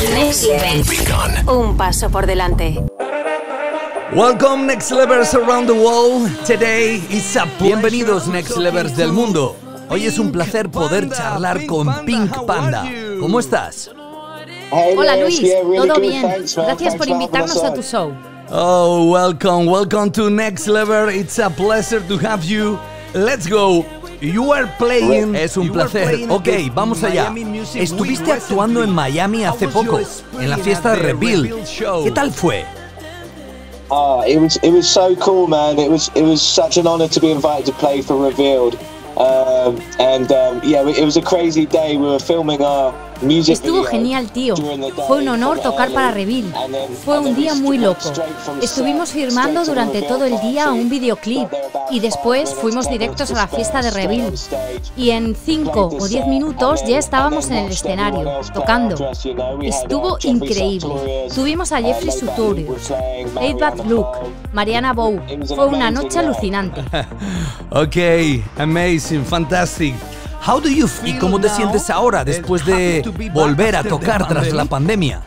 Next Level. Un paso por delante. Welcome Next Levels around the world. Today is a Bienvenidos Next Levels del mundo. Hoy es un placer poder charlar con Pink Panda. ¿Cómo estás? Hola Luis, todo bien. Gracias por invitarnos a tu show. Oh, welcome to Next Level. It's a pleasure to have you. Let's go. You are playing. Es un placer. Ok, vamos allá. Estuviste actuando en Miami hace poco, en la fiesta de Reveal. ¿Qué tal fue? It was so cool, man. It was such an honor to be invited to play for Revealed. It was a crazy day. We were filming our music Estuvo video genial, tío. Fue un honor tocar para Reveal. Fue un día muy loco. Estuvimos filmando durante todo el día un videoclip y después fuimos directos a la fiesta de Reveal. Y en 5 o 10 minutos ya estábamos en el escenario, tocando. Estuvo increíble. Tuvimos a Jeffrey Sutorius, 8-Bad Luke, Mariana Bow. Fue una noche alucinante. Ok, amazing, fantastic. How do you feel? ¿Y cómo te sientes ahora después de volver a tocar tras la pandemia?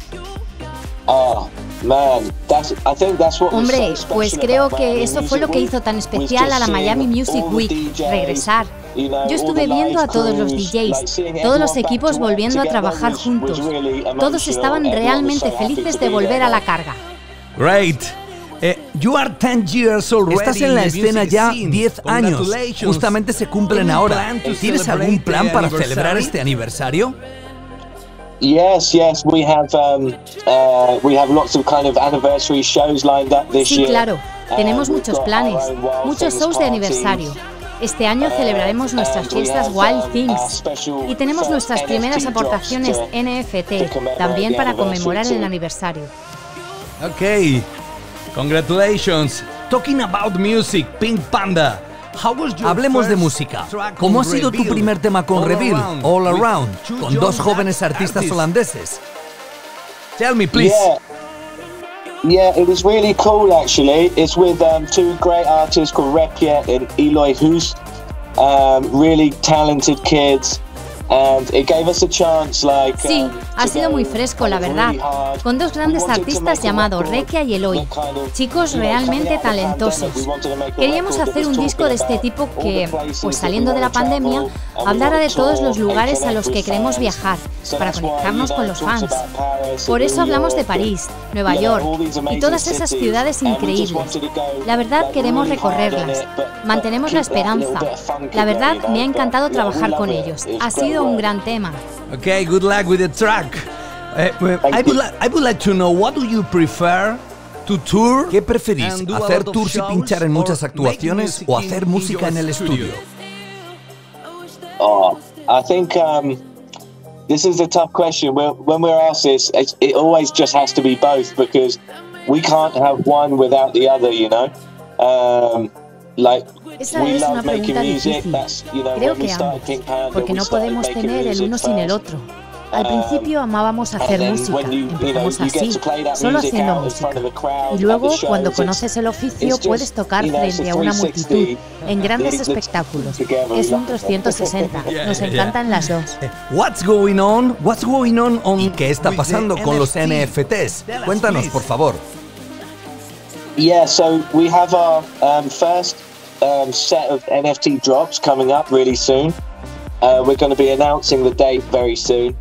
Hombre, pues creo que eso fue lo que hizo tan especial a la Miami Music Week, regresar. Yo estuve viendo a todos los DJs, todos los equipos volviendo a trabajar juntos. Todos estaban realmente felices de volver a la carga. Great. You are 10 years already. Estás en la escena ya 10 años. Justamente se cumplen ahora. ¿Tienes algún plan para celebrar este aniversario? Yes, we have lots of kind of anniversary shows lined up this year. Sí, claro. Tenemos muchos planes, muchos shows de aniversario. Este año celebraremos nuestras fiestas Wild Things y tenemos nuestras primeras aportaciones NFT, también para conmemorar el aniversario. Ok. Congratulations. Talking about music, Pink Panda. Hablemos de música. ¿Cómo ha sido tu primer tema con Reveal, All Around, con dos jóvenes artistas holandeses? Tell me, please. Yeah, it was really cool actually. It's with two great artists called Repje and Eloy Hoos. Really talented kids. And it gave us a chance, sí, ha sido muy fresco, la verdad, con dos grandes artistas llamados Rekia y Eloy, chicos realmente talentosos. Queríamos hacer un disco de este tipo que, pues saliendo de la pandemia, hablara de todos los lugares a los que queremos viajar, para conectarnos con los fans. Por eso hablamos de París, Nueva York y todas esas ciudades increíbles. La verdad queremos recorrerlas, mantenemos la esperanza. La verdad me ha encantado trabajar con ellos, ha sido un gran tema. Okay, good luck with the track. I would like to know, what do you prefer to tour? ¿Qué preferís? ¿Hacer tours y pinchar en muchas actuaciones o hacer música en el estudio? I think this is a tough question. When we're asked this, it always just has to be both because we can't have one without the other, you know. Esa es una pregunta difícil. Creo que ambos, porque no podemos tener el uno sin el otro. Al principio amábamos hacer música, empezamos así, solo haciendo música. Y luego, cuando conoces el oficio, puedes tocar frente a una multitud, en grandes espectáculos. Es un 360, nos encantan las dos. What's going on? ¿Y qué está pasando con los NFTs? Cuéntanos, por favor. Yeah, so we have our first set of NFT drops coming up really soon. We're going to be announcing the date very soon.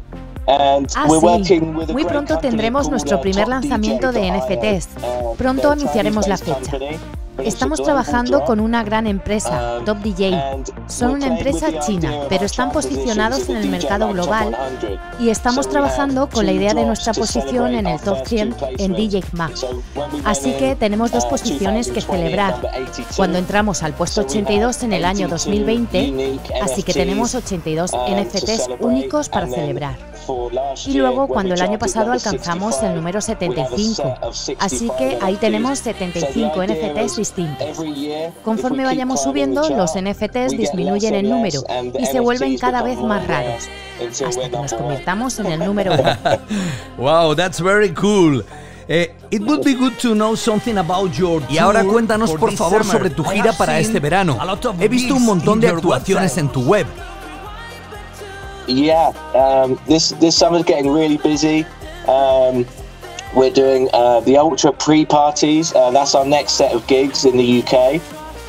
Muy pronto tendremos nuestro primer lanzamiento de NFTs. Pronto anunciaremos la fecha. Estamos trabajando con una gran empresa, Top DJ. Son una empresa china, pero están posicionados en el mercado global y estamos trabajando con la idea de nuestra posición en el Top 100 en DJ Mag. Así que tenemos dos posiciones que celebrar. Cuando entramos al puesto 82 en el año 2020, así que tenemos 82 NFTs únicos para celebrar. Y luego cuando el año pasado alcanzamos el número 75, así que ahí tenemos 75 NFTs distintos. Conforme vayamos subiendo, los NFTs disminuyen en número y se vuelven cada vez más raros, hasta que nos convirtamos en el número 1. Wow, that's very cool. It would be good to know something about your tour. Y ahora cuéntanos por favor sobre tu gira para este verano. He visto un montón de actuaciones en tu web. Yeah, this summer's getting really busy. We're doing the Ultra pre-parties. That's our next set of gigs in the UK.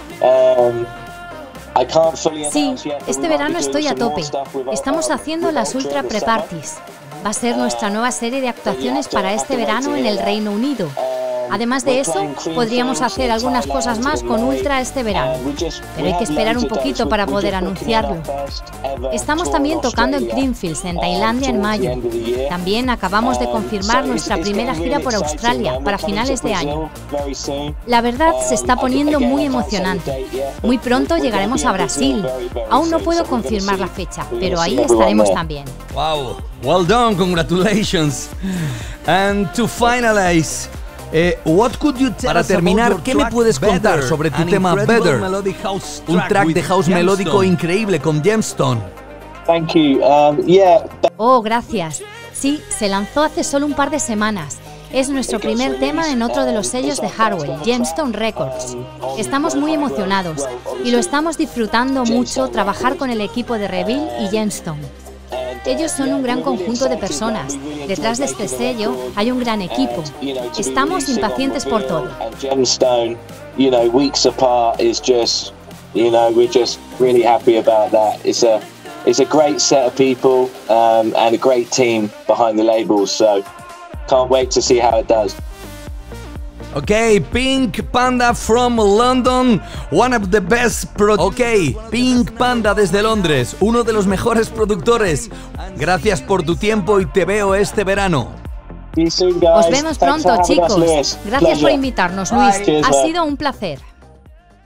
Sí, este verano estoy a tope. Estamos haciendo las Ultra Pre-Parties. Va a ser nuestra nueva serie de actuaciones para este verano en el Reino Unido. Además de eso, podríamos hacer algunas cosas más con Ultra este verano, pero hay que esperar un poquito para poder anunciarlo. Estamos también tocando en Creamfields, en Tailandia, en mayo. También acabamos de confirmar nuestra primera gira por Australia para finales de año. La verdad, se está poniendo muy emocionante. Muy pronto llegaremos a Brasil. Aún no puedo confirmar la fecha, pero ahí estaremos también. Wow, well done, congratulations. And to finalize, para terminar, ¿qué me puedes contar sobre tu tema Better? Un track de house melódico increíble con Gemstone. Thank you. Oh, gracias. Sí, se lanzó hace solo un par de semanas. Es nuestro primer tema en otro de los sellos de Hardwell, Gemstone Records. Estamos muy emocionados y lo estamos disfrutando mucho trabajar con el equipo de Reveal y Gemstone. Ellos son un gran conjunto de personas. Detrás de este sello hay un gran equipo. Estamos impacientes por todo. Gemstone, weeks apart is just, we're just really happy about that. It's a great set of people and a great team behind the labels. So can't wait to see how it does. Okay, Pink Panda from London, one of the best Pink Panda desde Londres, uno de los mejores productores. Gracias por tu tiempo y te veo este verano. Os vemos pronto, chicos. Gracias por invitarnos, Luis. Ha sido un placer.